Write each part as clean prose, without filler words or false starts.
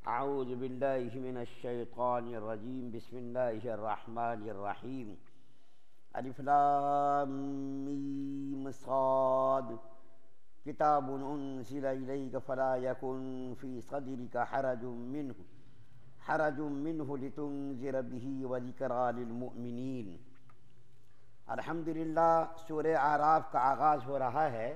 اعوذ باللہ من الشیطان الرجیم بسم اللہ الرحمن الرحیم الف لام میم صاد کتاب انزل الیک فلا یکن فی صدرک حرج منہ لتنذر بہ وذکریٰ للمؤمنین۔ الحمدللہ سورہ اعراف کا آغاز ہو رہا ہے۔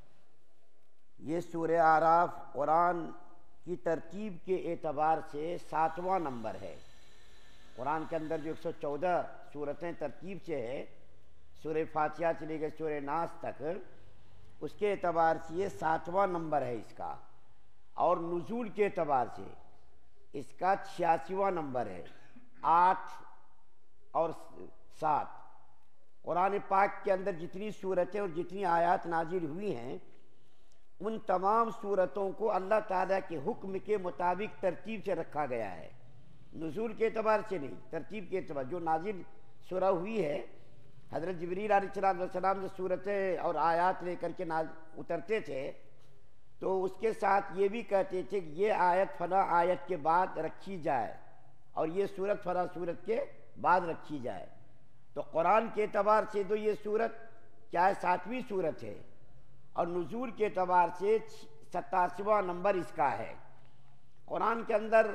یہ سورہ اعراف قرآن کی ترتیب کے اعتبار سے 7واں نمبر ہے۔ قرآن کے اندر جو 114 سورتیں ترتیب سے ہے، سورہ فاتحہ سے لے کر سورہ ناس تک، اس کے اعتبار سے یہ 7واں نمبر ہے اس کا، اور نزول کے اعتبار سے اس کا 86واں نمبر ہے۔ 8 اور 7 قرآن پاک کے اندر جتنی سورتیں اور جتنی آیات نازل ہوئی ہیں، ان تمام سورتوں کو اللہ تعالیٰ کے حکم کے مطابق ترتیب سے رکھا گیا ہے، نزول کے اعتبار سے نہیں، ترتیب کے اعتبار۔ جو نازل سورہ ہوئی ہے، حضرت جبریل علیہ السلام جو سورتیں اور آیات لے کر کے اترتے تھے تو اس کے ساتھ یہ بھی کہتے تھے کہ یہ آیت فلاں آیت کے بعد رکھی جائے اور یہ سورت فلاں سورت کے بعد رکھی جائے۔ تو قرآن کے اعتبار سے تو یہ سورت کیا ہے، 7ویں سورت ہے، اور نزول کے اعتبار سے 87واں نمبر اس کا ہے۔ قرآن کے اندر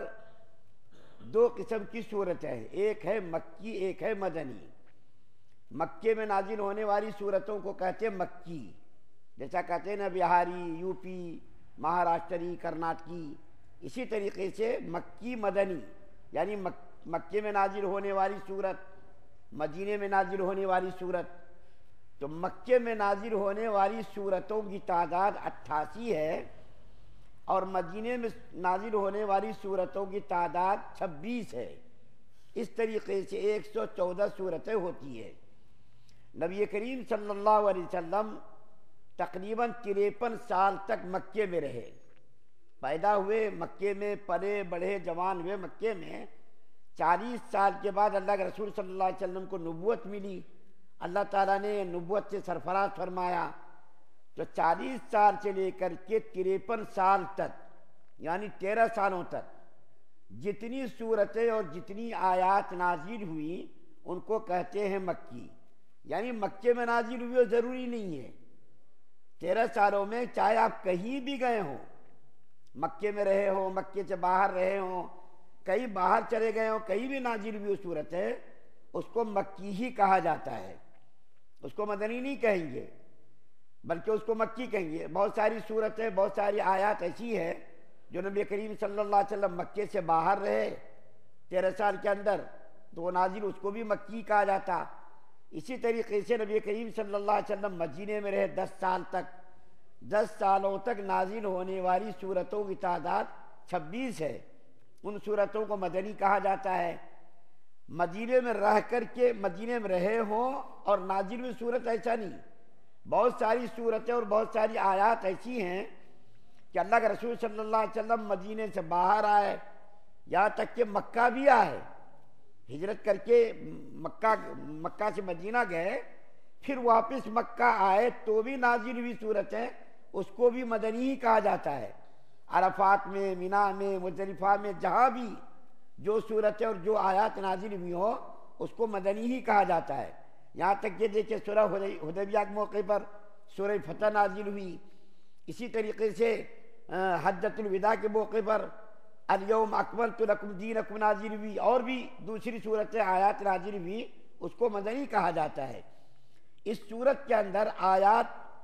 2 قسم کی صورتیں ہیں، ایک ہے مکی، ایک ہے مدنی۔ مکے میں نازل ہونے والی صورتوں کو کہتے ہیں مکی، جیسا کہتے ہیں نا بہاری، یوپی، مہاراشٹری، کرناٹکی۔ اسی طریقے سے مکی مدنی، یعنی مکے میں نازل ہونے والی صورت، مدینے میں نازل ہونے والی صورت۔ تو مکے میں نازل ہونے والی صورتوں کی تعداد 88 ہے، اور مدینے میں نازل ہونے والی صورتوں کی تعداد 26 ہے۔ اس طریقے سے 114 صورتیں ہوتی ہیں۔ نبی کریم صلی اللہ علیہ وسلم تقریباً 53 سال تک مکے میں رہے، پیدا ہوئے مکے میں، پلے بڑھے، جوان ہوئے مکے میں۔ 40 سال کے بعد اللہ کے رسول صلی اللہ علیہ وسلم کو نبوت ملی، اللہ تعالیٰ نے نبوت سے سرفراز فرمایا۔ تو 40 سال سے لے کر کے 53 سال تک، یعنی 13 سالوں تک جتنی صورتیں اور جتنی آیات نازل ہوئی ان کو کہتے ہیں مکی، یعنی مکے میں نازل ہوئی، ضروری نہیں ہے 13 سالوں میں چاہے آپ کہیں بھی گئے ہوں، مکے میں رہے ہوں، مکے سے باہر رہے ہوں، کہیں باہر چلے گئے ہوں، کہیں بھی نازل ہوئی صورت ہے، اس کو مکی ہی کہا جاتا ہے، اس کو مدنی نہیں کہیں گے، بلکہ اس کو مکی کہیں گے۔ بہت ساری صورتیں، بہت ساری آیات ایسی ہے جو نبی کریم صلی اللہ علیہ وسلم مکے سے باہر رہے 13 سال کے اندر، تو وہ نازل اس کو بھی مکی کہا جاتا۔ اسی طریقے سے نبی کریم صلی اللہ علیہ وسلم مدینے میں رہے 10 سال تک، 10 سالوں تک نازل ہونے والی صورتوں کی تعداد 26 ہے، ان صورتوں کو مدنی کہا جاتا ہے۔ مدینے میں رہ کر کے مدینے میں رہے ہوں اور نازل ہوئی صورت، ایسا نہیں، بہت ساری صورتیں اور بہت ساری آیات ایسی ہیں کہ اللہ کے رسول صلی اللہ علیہ وسلم مدینے سے باہر آئے، یہاں تک کہ مکہ بھی آئے، ہجرت کر کے مکہ سے مدینہ گئے، پھر واپس مکہ آئے تو بھی نازل ہوئی صورتیں، اس کو بھی مدنی ہی کہا جاتا ہے۔ عرفات میں، مینا میں، مزدلفہ میں، جہاں بھی جو صورتیں اور جو آیات نازل ہوئی ہو اس کو مدنی ہی کہا جاتا ہے۔ یہاں تک یہ دیکھیں سورہ حدیبیہ کے موقع پر سورہ فتح نازل ہوئی، اسی طریقے سے حجۃ الوداع کے موقع پر الیوم اکملت لکم دینکم نازل ہوئی، اور بھی دوسری صورتیں آیات نازل ہوئی، اس کو مدنی کہا جاتا ہے۔ اس صورت کے اندر آیات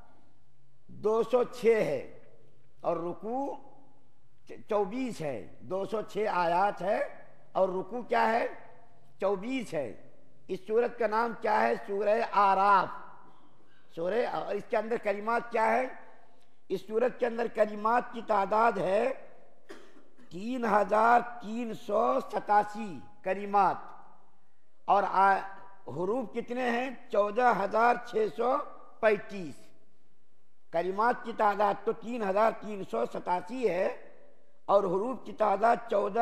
206 ہے اور رکوع 24 ہے، 206 آیات ہے اور رکوع کیا ہے، 24 ہے۔ اس سورت کا نام کیا ہے، سورہ اعراف۔ اور اس کے اندر کلمات کیا ہے، اس سورت کے اندر کلمات کی تعداد ہے 3387 کلمات، اور حروف کتنے ہیں، 14635۔ کلمات کی تعداد تو 3387 ہے اور حروف کی تعداد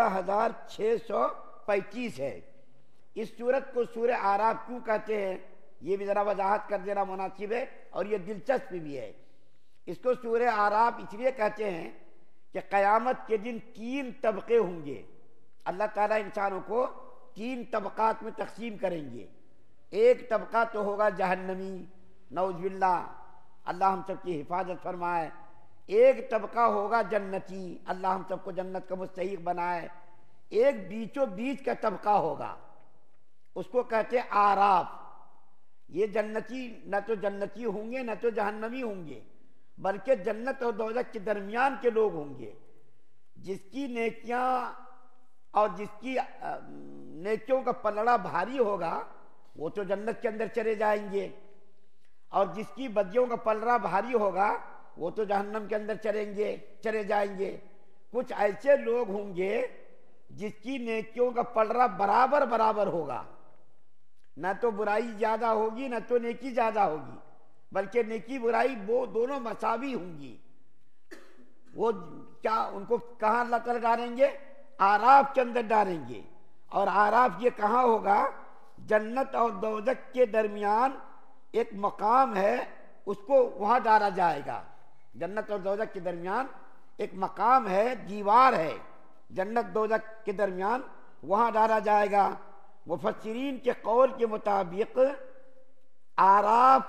14635 ہے۔ اس سورت کو سورہ اعراف کیوں کہتے ہیں، یہ بھی ذرا وضاحت کر دینا مناسب ہے، اور یہ دلچسپ بھی ہے۔ اس کو سورہ اعراف اس لیے کہتے ہیں کہ قیامت کے دن 3 طبقے ہوں گے. اللہ تعالیٰ انسانوں کو 3 طبقات میں تقسیم کریں گے. ایک طبقہ تو ہوگا جہنمی، نعوذ باللہ، اللہ ہم سب کی حفاظت فرمائے. ایک طبقہ ہوگا جنتی، اللہ ہم سب کو جنت کا مستحق بنائے. ایک بیچوں بیچ کا طبقہ ہوگا، اس کو کہتے ہیں آراف. یہ جنتی نہ تو جنتی ہوں گے نہ تو جہنمی ہوں گے، بلکہ جنت اور دوزخ کے درمیان کے لوگ ہوں گے. جس کی نیکیاں اور جس کی نیکیوں کا پلڑا بھاری ہوگا وہ تو جنت کے اندر چلے جائیں گے، اور جس کی بدیوں کا پلڑا بھاری ہوگا وہ تو جہنم کے اندر چلے جائیں گے. کچھ ایسے لوگ ہوں گے جس کی نیکیوں کا پلڑا برابر ہوگا، نہ تو برائی زیادہ ہوگی نہ تو نیکی زیادہ ہوگی، بلکہ نیکی برائی وہ دونوں مساوی ہوں گی. وہ کیا ان کو کہاں اللہ تعالیٰ ڈالیں گے؟ آراف کے اندر ڈالیں گے. اور آراف یہ کہاں ہوگا؟ جنت اور دوزخ کے درمیان ایک مقام ہے، اس کو وہاں ڈالا جائے گا. جنت اور دوزخ کے درمیان ایک مقام ہے، دیوار ہے جنت دوزخ کے درمیان، وہاں ڈالا جائے گا. مفسرین کے قول کے مطابق آراف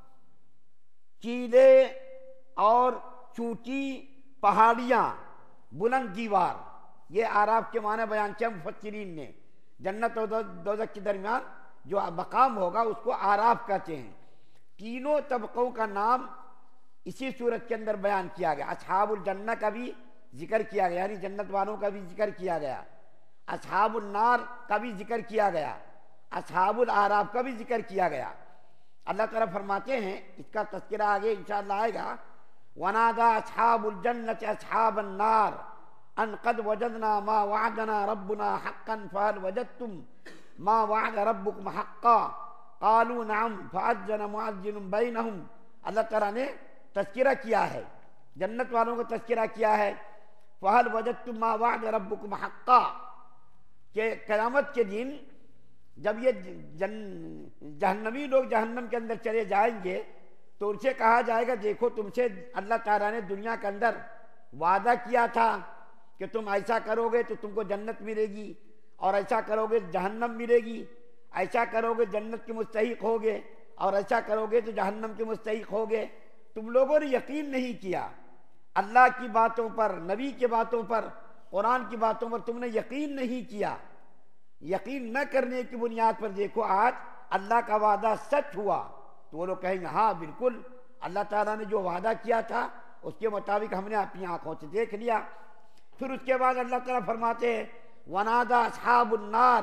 چیلے اور چوٹی پہاڑیاں، بلند دیوار، یہ آراف کے معنی بیان کیا مفسرین نے. جنت اور دوزخ کے درمیان جو مقام ہوگا اس کو آراف کہتے ہیں. تینوں طبقوں کا نام اسی صورت کے اندر بیان کیا گیا. اصحاب الجنہ کا بھی ذکر کیا گیا، یعنی جنت والوں کا بھی ذکر کیا گیا. اصحاب النار کا بھی ذکر کیا گیا، اصحاب الاعراف کا بھی ذکر کیا گیا. اللہ تعالیٰ فرماتے ہیں، اس کا تذکرہ آگے انشاءاللہ آئے گا، وَنَادَى أَصْحَابُ الْجَنَّةِ أَصْحَابَ النَّارِ أَنْ قَدْ وَجَدْنَا مَا وَعَدَنَا رَبُّنَا حَقًّا فَهَلْ وَجَدْتُمْ مَا وَعَدَ رَبُّكُمْ حَقًّا قَالُوا نَعَمْ فَأَذَّنَ مُؤَذِّنٌ بَيْنَهُمْ. اللہ تعالیٰ نے تذکرہ کیا ہے، جنت والوں کا تذکرہ کیا ہے. فَهَلْ وَجَدْتُمْ مَا وَعَدَ رَبُّكُمْ حَقًّا، کہ قیامت کے دن جب یہ جہنمی لوگ جہنم کے اندر چلے جائیں گے تو ان سے کہا جائے گا، دیکھو تم سے اللہ تعالیٰ نے دنیا کے اندر وعدہ کیا تھا کہ تم ایسا کرو گے تو تم کو جنت ملے گی، اور ایسا کرو گے جہنم ملے گی، ایسا کرو گے جنت کے مستحق ہوگے، اور ایسا کرو گے تو جہنم کے مستحق ہوگے. تم لوگوں نے یقین نہیں کیا اللہ کی باتوں پر، نبی کی باتوں پر، قرآن کی باتوں پر تم نے یقین نہیں کیا. یقین نہ کرنے کی بنیاد پر دیکھو آج اللہ کا وعدہ سچ ہوا. تو وہ لوگ کہیں گے ہاں بالکل اللہ تعالیٰ نے جو وعدہ کیا تھا اس کے مطابق ہم نے اپنی آنکھوں سے دیکھ لیا. پھر اس کے بعد اللہ تعالیٰ فرماتے ہیں وَنَادَى أَصْحَابُ النَّارِ،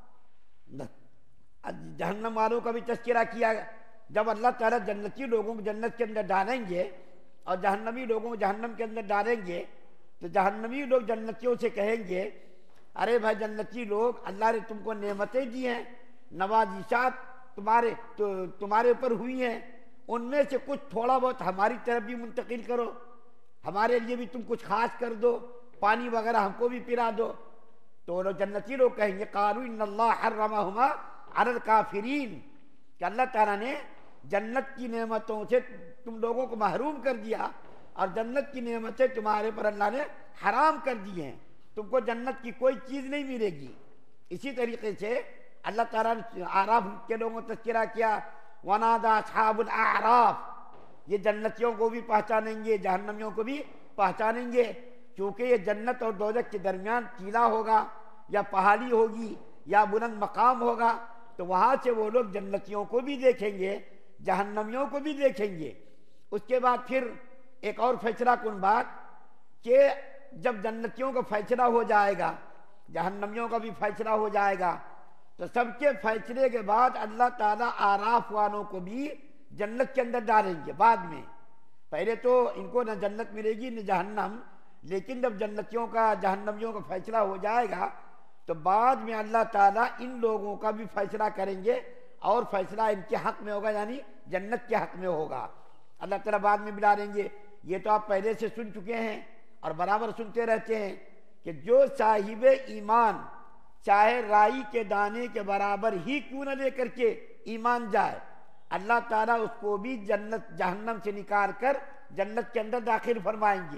جہنم والوں کا بھی تذکرہ کیا. جب اللہ تعالیٰ جنتی لوگوں کو جنت کے اندر ڈالیں گے اور جہنمی لوگوں کو جہنم کے اندر ڈالیں گے تو جہنمی لوگ جنتیوں سے کہیں گے، ارے بھائی جنتی لوگ، اللہ نے تم کو نعمتیں دی ہیں، نوازشات تمہارے اوپر ہوئی ہیں، ان میں سے کچھ تھوڑا بہت ہماری طرف بھی منتقل کرو، ہمارے لیے بھی تم کچھ خاص کر دو، پانی وغیرہ ہم کو بھی پلا دو. تو لوگ جنتی لوگ کہیں گے قالوا ان اللہ حرمہما علی الکافرین، کہ اللہ تعالیٰ نے جنت کی نعمتوں سے تم لوگوں کو محروم کر دیا، اور جنت کی نعمتیں تمہارے پر اللہ نے حرام کر دی ہیں، تم کو جنت کی کوئی چیز نہیں ملے گی. اسی طریقے سے اللہ تعالیٰ نے اعراف کے لوگوں کو تذکرہ کیا، وَنَادَى أَصْحَابُ الْأَعْرَافِ، یہ جنتیوں کو بھی پہچانیں گے، جہنمیوں کو بھی پہچانیں گے. چونکہ یہ جنت اور دوزخ کے درمیان ٹیلا ہوگا یا پہاڑی ہوگی یا بلند مقام ہوگا، تو وہاں سے وہ لوگ جنتیوں کو بھی دیکھیں گے، جہنمیوں کو بھی دیکھیں گے. اس کے بعد پھر ایک اور فیصلہ کن بات کہ جب جنتیوں کا فیصلہ ہو جائے گا، جہنمیوں کا بھی فیصلہ ہو جائے گا، تو سب کے فیصلے کے بعد اللہ تعالیٰ آراف والوں کو بھی جنت کے اندر ڈالیں گے. بعد میں پہلے تو ان کو نہ جنت ملے گی نہ جہنم، لیکن جب جنتیوں کا جہنمیوں کا فیصلہ ہو جائے گا تو بعد میں اللہ تعالیٰ ان لوگوں کا بھی فیصلہ کریں گے، اور فیصلہ ان کے حق میں ہوگا، یعنی جنت کے حق میں ہوگا. اللہ تعالیٰ بعد میں بھی ڈالیں گے. یہ تو آپ پہلے سے سن چکے ہیں اور برابر سنتے رہتے ہیں کہ جو صاحب ایمان چاہے رائی کے دانے کے برابر ہی کیوں نہ لے کر کے ایمان جائے، اللہ تعالیٰ اس کو بھی جنت جہنم سے نکال کر جنت کے اندر داخل فرمائیں گے.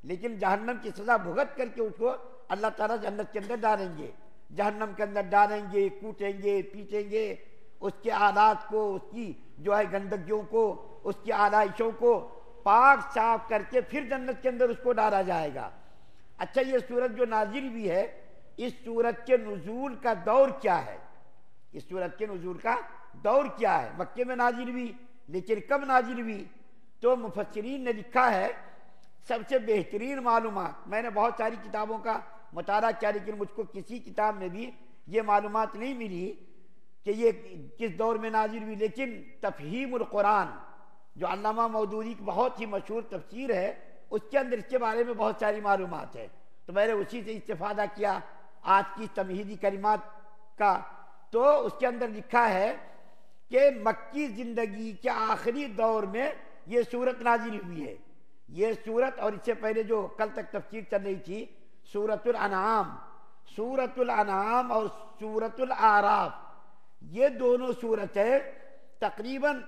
لیکن جہنم کی سزا بھگت کر کے اس کو اللہ تعالیٰ جنت کے اندر ڈالیں گے، جہنم کے اندر ڈالیں گے، کوٹیں گے، پیٹیں گے، اس کے آلات کو، اس کی جو ہے گندگیوں کو، اس کی آلائشوں کو پاک صاف کر کے پھر جنت کے اندر اس کو ڈالا جائے گا۔ اچھا، یہ سورت جو نازل ہوئی ہے، اس سورت کے نزول کا دور کیا ہے؟ اس سورت کے نزول کا دور کیا ہے؟ مکے میں نازل ہوئی، لیکن کب نازل ہوئی؟ تو مفسرین نے لکھا ہے سب سے بہترین معلومات، میں نے بہت ساری کتابوں کا مطالعہ کیا لیکن مجھ کو کسی کتاب میں بھی یہ معلومات نہیں ملی کہ یہ کس دور میں نازل ہوئی، لیکن تفہیم القرآن جو علامہ مودودی کی بہت ہی مشہور تفسیر ہے، اس کے اندر اس کے بارے میں بہت ساری معلومات ہے، تو میں نے اسی سے استفادہ کیا آج کی تمہیدی کلمات کا۔ تو اس کے اندر لکھا ہے کہ مکی زندگی کے آخری دور میں یہ سورت نازل ہوئی ہے۔ یہ سورت اور اس سے پہلے جو کل تک تفسیر چل رہی تھی سورت الانعام، سورت الانعام اور سورت الاعراف، یہ دونوں سورتیں تقریباً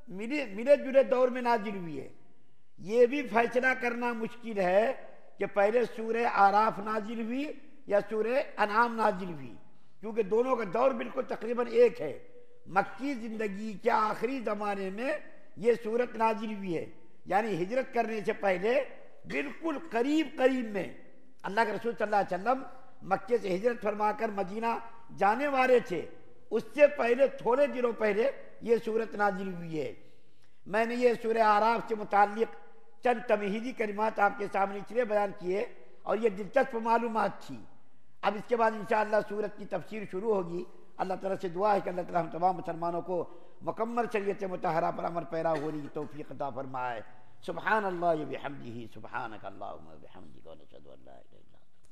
ملے جلے دور میں نازل ہوئی ہے۔ یہ بھی فیصلہ کرنا مشکل ہے کہ پہلے سورہ اعراف نازل ہوئی یا سورہ انعام نازل ہوئی، کیونکہ دونوں کا دور بالکل تقریباً ایک ہے۔ مکی زندگی کے آخری زمانے میں یہ سورت نازل ہوئی ہے، یعنی ہجرت کرنے سے پہلے بالکل قریب میں اللہ کے رسول صلی اللہ علیہ وسلم مکے سے ہجرت فرما کر مدینہ جانے والے تھے، اس سے پہلے تھوڑے دنوں پہلے یہ سورت نازل ہوئی ہے۔ میں نے یہ سورہ اعراف سے متعلق چند تمہیدی کلمات آپ کے سامنے اس لیے بیان کیے اور یہ دلچسپ معلومات تھی۔ اب اس کے بعد انشاءاللہ سورت کی تفسیر شروع ہوگی۔ اللہ تعالیٰ سے دعا ہے کہ اللہ تعالیٰ ہم تمام مسلمانوں کو مکمل شریعت مطہرہ پر عمل پیرا ہونے کی توفیق عطا فرمائے۔ سبحان اللہ و بحمدہ، سبحانک اللہم و بحمدک، ونشہد ان لا الہ الا انت۔